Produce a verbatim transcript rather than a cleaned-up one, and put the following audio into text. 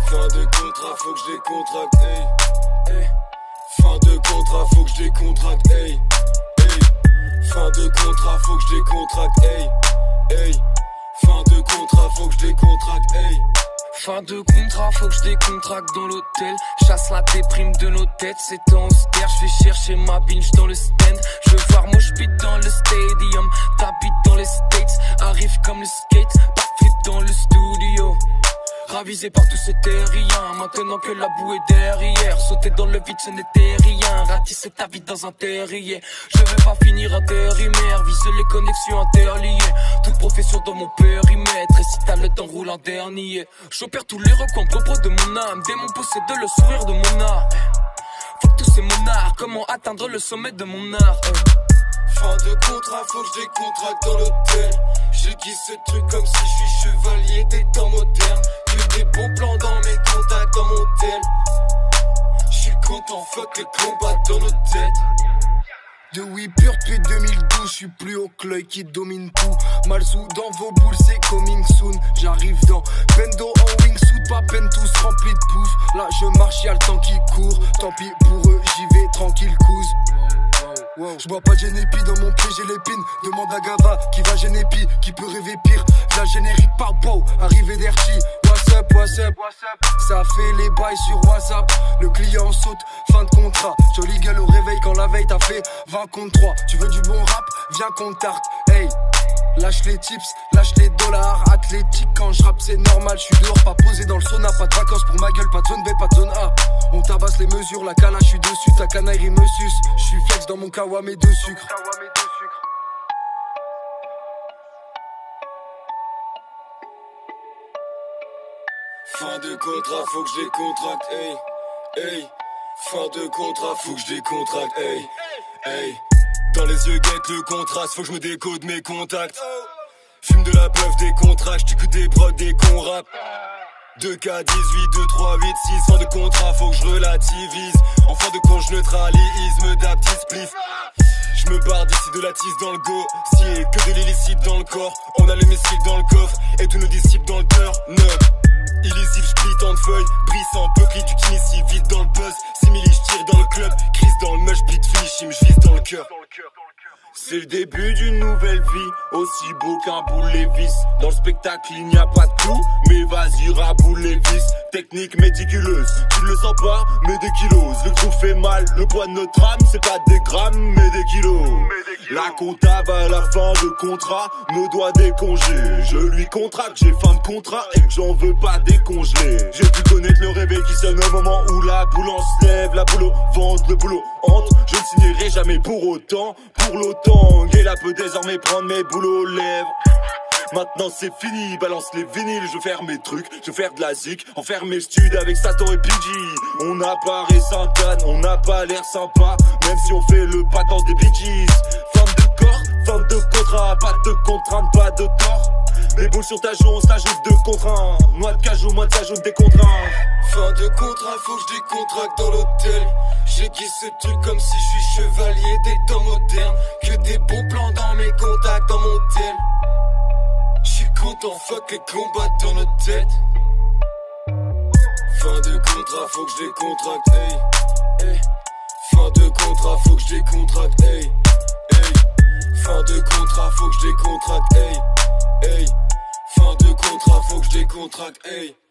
Fin de contrat, faut que je décontracte, hey, hey. Fin de contrat, faut que je décontracte, hey, hey. Fin de contrat, faut que je décontracte, hey, hey. Fin de contrat, faut que je décontracte, hey. Fin de contrat, faut que je décontracte dans l'hôtel. Chasse la déprime de nos têtes, c'est en austère. Je vais chercher ma binge dans le stand. Je veux voir mon j'pite dans le stadium. T'habites dans les States, arrive comme le skate. Backflip dans le studio. Ravisé par tous ces terriens, maintenant que la boue est derrière. Sauter dans le vide ce n'était rien, ratisser ta vie dans un terrier. Je vais pas finir intérimaire, viser les connexions interliées. Toute profession dans mon périmètre, et si t'as le temps roule un dernier. J'opère tous les recoins propres de mon âme, démon possède le sourire de mon art. Fuck tous ces monarques, comment atteindre le sommet de mon art. Fin de contrat, faut que je décontracte dans l'hôtel. Je guise ce truc comme si je suis chevalier des temps modernes. Que des bons plans dans mes contacts dans mon tel. J'suis content, fuck les combats dans nos têtes. De oui pur depuis deux mille douze, j'suis plus au club qui domine tout. Malsou dans vos boules, c'est coming soon. J'arrive dans Bendo en wingsuit, pas peine tous remplis de pouf. Là je marche, y'a le temps qui court. Tant pis pour eux, j'y vais tranquille couze. Wow. J'bois pas de Genepi, dans mon pied j'ai l'épine. Demande à Gava qui va Genepi, qui peut rêver pire. V'là le générique par Bow, arrivé d'Herchi. What's up, what's up, ça fait les bails sur WhatsApp. Le client saute, fin de contrat. Jolie gueule au réveil quand la veille t'as fait vingt contre trois. Tu veux du bon rap, viens qu'on tarte. Hey, lâche les tips, lâche les dollars. Athlétique quand je rappe c'est normal. Je suis dehors, pas posé dans le sauna. Pas de vacances pour ma gueule, pas de zone B, pas de zone A. On tabasse les mesures, la cala, je suis dessus. Ta canaille me suce. Je suis flex dans mon kawa, mes deux sucres. Fin de contrat, faut que je décontracte, hey, hey. Fin de contrat, faut que je décontracte, hey, hey. Dans les yeux guette le contraste, faut que je me décode mes contacts. Fume de la puff, des contrats, j't'écoute des prods, des cons rap. deux K dix-huit, deux trois huit six. Fin de contrat, faut que je relativise. En fin de compte, je neutralise, me d'aptis spliff. Je me barre d'ici de la tisse dans le go. Si et que de l'illicite dans le corps. On a le mystique dans le coffre et tous nos disciples dans le cœur. Neuf. Illisible, j'plie en de feuilles, brissant, peu clic, tu t'inities vite dans le buzz. Simili, j'tire dans le club, crise dans le mush, beat finish, me j'vise dans le cœur. C'est le début d'une nouvelle vie, aussi beau qu'un boule Lévis. Dans le spectacle il n'y a pas de clou, mais vas-y raboule les vis. Technique méticuleuse, tu ne le sens pas, mais des kilos. Le crew fait mal, le poids de notre âme, c'est pas des grammes, mais des kilos. La comptable à la fin de contrat me doit des congés. Je lui contracte, j'ai fin de contrat et que j'en veux pas décongeler. J'ai pu connaître le réveil qui sonne au moment où la boule en se lève. La boule au ventre, le boulot entre. Je ne signerai jamais pour autant, pour l'autant. Gaila peut désormais prendre mes boulots aux lèvres. Maintenant c'est fini, balance les vinyles, je vais faire mes trucs, je vais faire de la zik, enfermer stud avec Sato et P G. On n'a pas Sainte-Anne, on n'a pas l'air sympa, même si on fait le pas dans des Bee Gees. Fin de corps, fin de contrat, pas de contrainte, pas de tort. Les boules sur ta joue, on s'ajoute de contraintes. Noix de cajou, moi de s'ajoute des contraintes. Fin de contrat, faut que je décontracte dans l'hôtel. J'aiguise ce truc comme si je suis chevalier des temps modernes. Que des bons plans dans mes contacts dans mon tel. J'suis content, fuck les combats dans notre tête. Fin de contrat, faut que je décontracte, hey, hey. Fin de contrat, faut que je décontracte, hey, hey. Fin de contrat, faut que je décontracte, hey, hey. Fin de contrat, faut que je décontracte, hey.